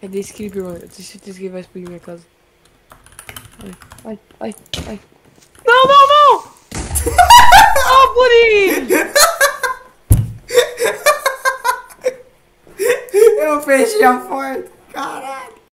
É desse que ele mano. Eu tenho certeza que ele vai explodir minha casa. Ai, ai, ai, ai. Não, não, não! Ah, Purim! Eu fechei a porta.